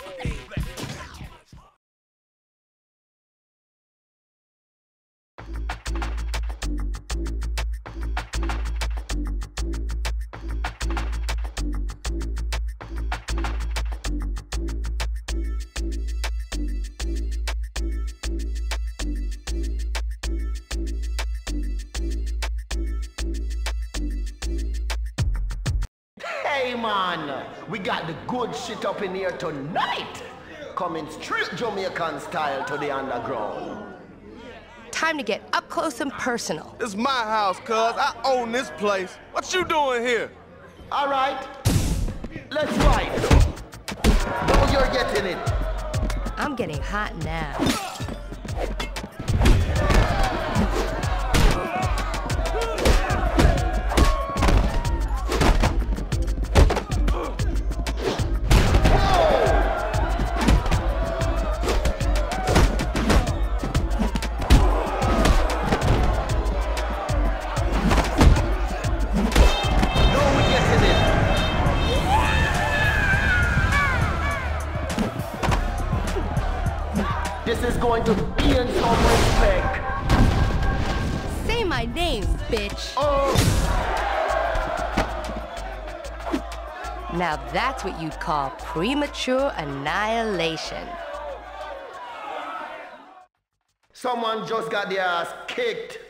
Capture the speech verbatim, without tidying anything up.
Hey man, we got the good shit up in here tonight. Coming straight Jamaican style to the underground. Time to get up close and personal. This is my house, cuz. I own this place. What you doing here? All right, let's ride. Now you're getting it. I'm getting hot now. This is going to gain some respect. Say my name, bitch. Oh. Now that's what you'd call premature annihilation. Someone just got their ass kicked.